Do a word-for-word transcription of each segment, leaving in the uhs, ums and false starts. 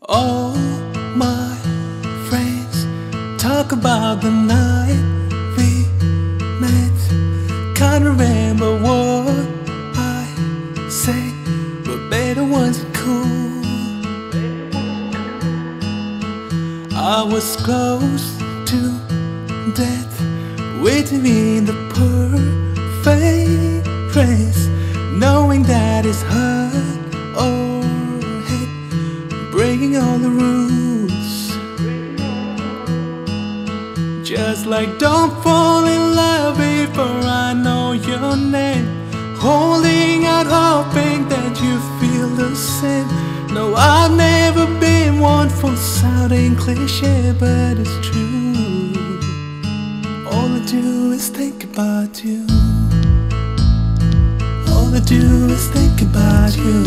All my friends talk about the night we met. Can't remember what I said, but better wasn't cool. I was close to death, waiting in the perfect dress, knowing that it's hurt or hate, breaking all the rules. Just like don't fall in love before I know your name, holding out hoping that you feel the same. No, I've never been one for sounding cliche, but it's true. All I do is think about you. All I do is think about you.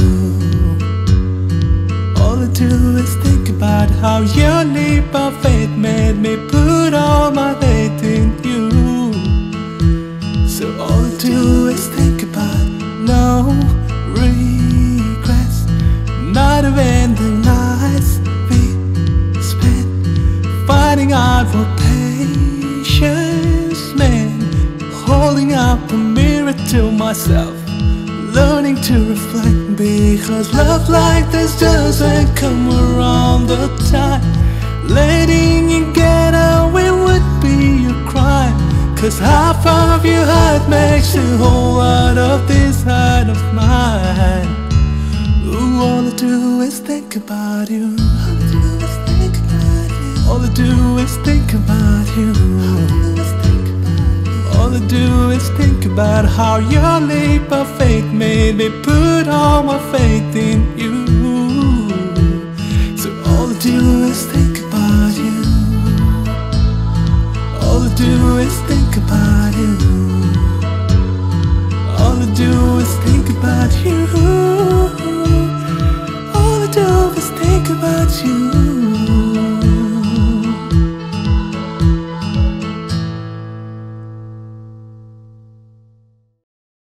All I do is think about how your leap of faith made me put all my faith in you. So all I do is think about no regrets, not even the nights we spent finding out what patience meant, holding up a mirror to myself, learning to reflect, because love like this doesn't come around the time. Letting you get away would be a crime, cause half of your heart makes a whole lot of this heart of mine. Ooh, all I do is think about you. All I do is think about you. All I do is think about how your leap of faith made me put all my faith in you. So all I do is think about you. All I do is think about you. All I do is think about you. All I do is think about you.